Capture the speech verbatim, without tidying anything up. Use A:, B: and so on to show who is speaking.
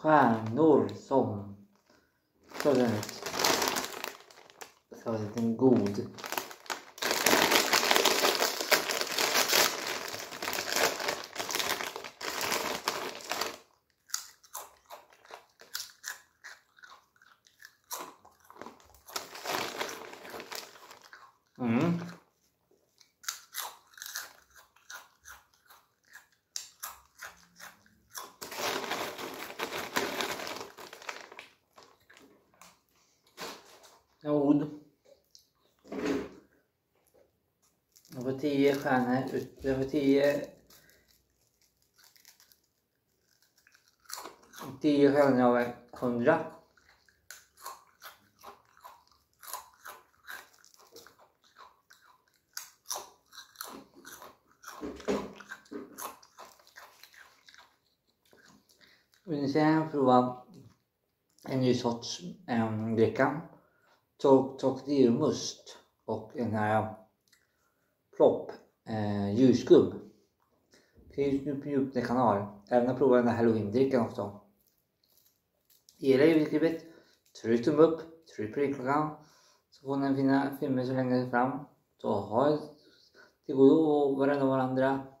A: stjärnor som så den ut. Så är den god. Mm. Ord. Jag får tio stjärnor. Jag får tio. tio stjärnor av hundra. Nu ska jag prova en ny sorts ähm, dricka. Krokodilmust och den här plopp eh, ljusskum. Finns nu på Youtube kanal. Även att prova den här halloween-drickan också. Gilla videoklippet, tryck tum upp, tryck på klockan så får ni fina filmer så länge fram. Så ha det godo och varandra varandra.